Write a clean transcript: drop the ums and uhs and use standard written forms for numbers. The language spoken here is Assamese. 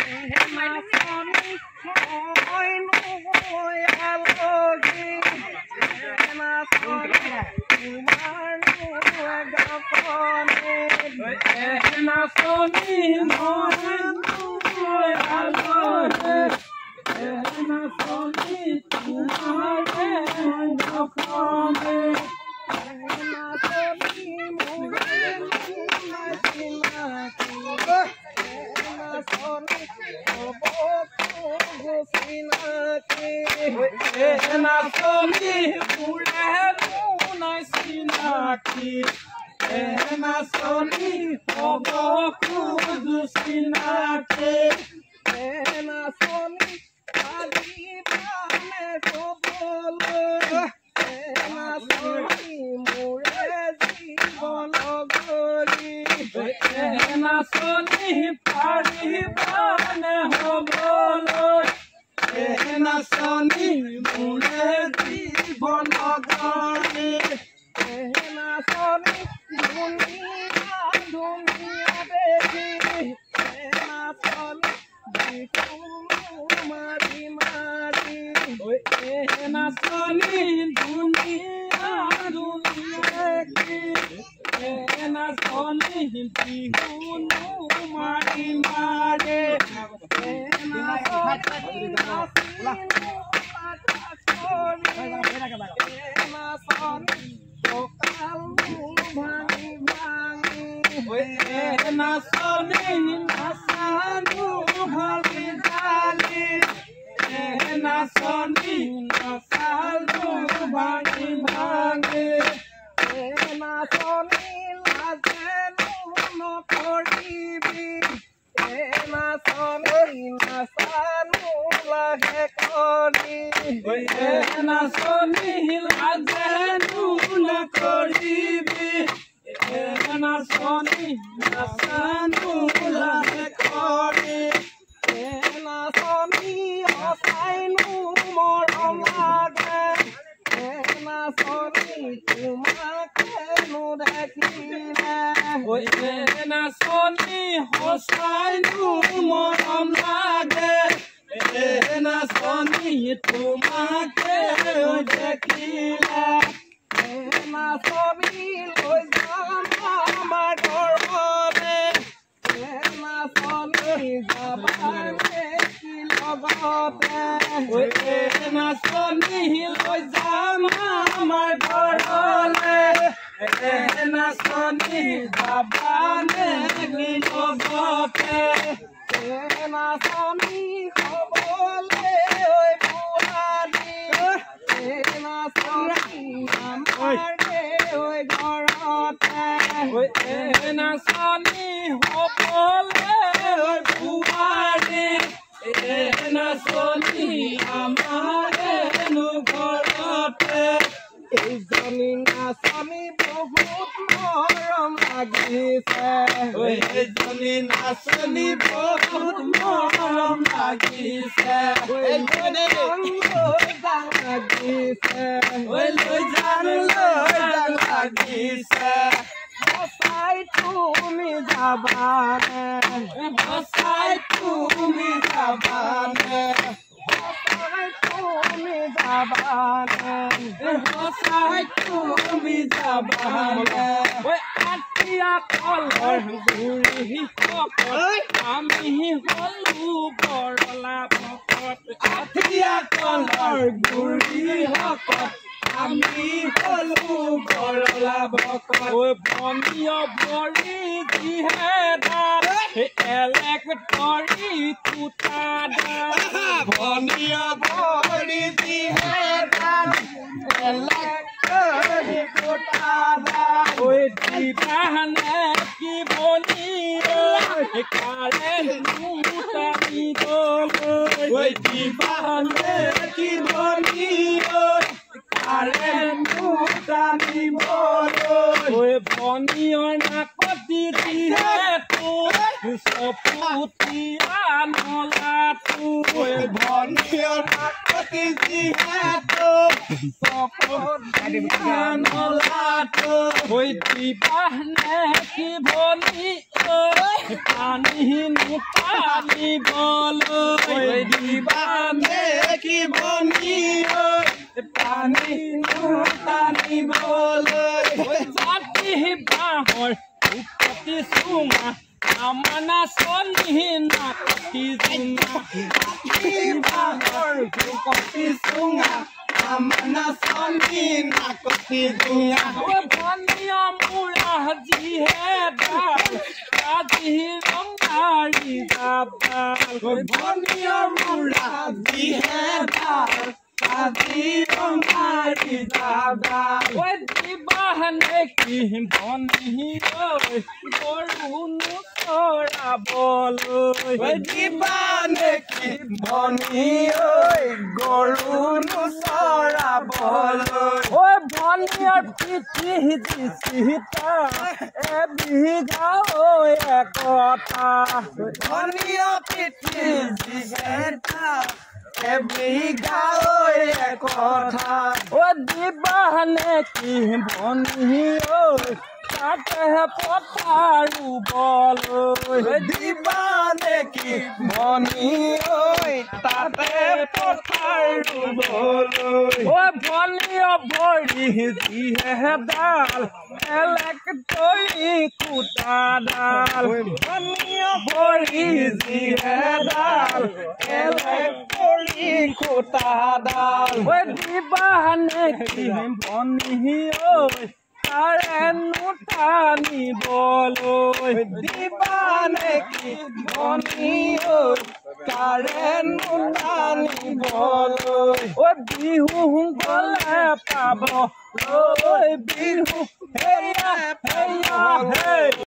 Pani দিবানে কি বনি পানী টানিবলৈ জাতি বাঁহৰ উপতি চুঙা আমানা চনি নাকতি জুঙা জাতি বাঁহৰ উপতি চুঙা আমানা চনি নাকতি জুঙা ভনিয়া মূৰা যিহে ডাল আজি ৰঙাৰী জাপাল ভনিয়া মূৰা যিহে ডাল আজি ৰঙাৰী জাপাল দিবানে কি বনি গৰুনো চৰাবলৈ দিবানে কি বনি গৰুনো চৰাবলৈ ভনিয়াৰ পিঠি চিতা এবিঘা একতা ভনিয়া পিঠি চিতা এবিঘা একতা দিবানে কি বনি তাতে পথাৰুবলৈ দিবানে কি বনি তাতে পথাৰুবলৈ ভনিয়া ভৰি যিহে ডাল এলেক তৰি কুটাডাল ভনিয়া ভৰি যিহে ডাল এলেক তৰি কুটাডাল দিবানে কি বনি তাৰে নুটানিবলৈ দিবানে কি বনি তাৰে নুটানিবলৈ বিহু গলে পাব বিহু হেয়া হেয়া হে